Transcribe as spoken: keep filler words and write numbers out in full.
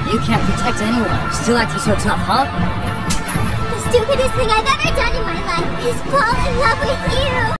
You can't protect anyone. Still acting so tough, huh? The stupidest thing I've ever done in my life is fall in love with you!